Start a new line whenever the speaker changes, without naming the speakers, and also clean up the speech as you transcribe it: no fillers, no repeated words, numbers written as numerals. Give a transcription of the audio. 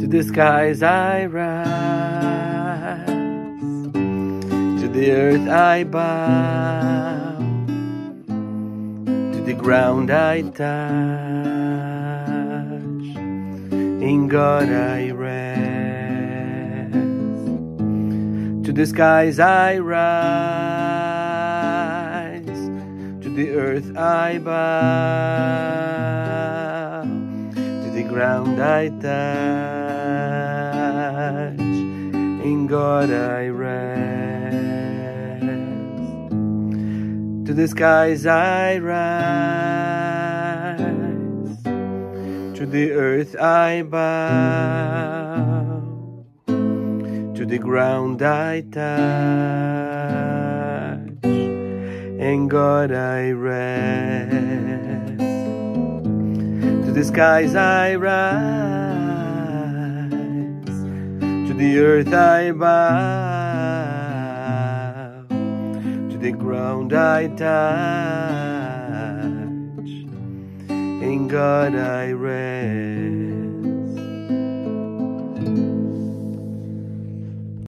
the skies I rise, to the earth I bow, to the ground I touch, in God I rest. To the skies I rise, to the earth I bow, to the ground I touch, in God I rest. To the skies I rise, to the earth I bow, to the ground I touch, in God I rest. To the skies I rise, to the earth I bow, to the ground I touch, in God I rest.